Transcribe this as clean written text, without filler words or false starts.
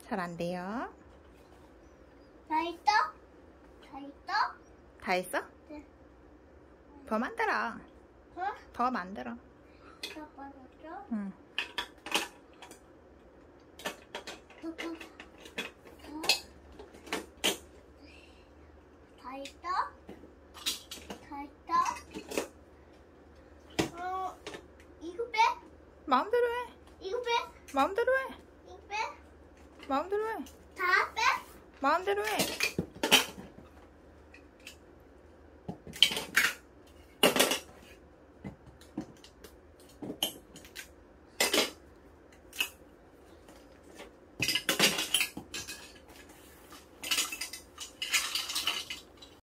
잘 안 돼요. 다 했어? 다 했어? 다 했어? 네. 더 만들어. 어? 더 만들어. 다 받았어? 응. 다 했어? 다 했어? 이거 빼? 마음대로 해. 이거 빼? 마음대로 해. 이거 빼? 마음대로 해. 다 빼? 마음대로 해.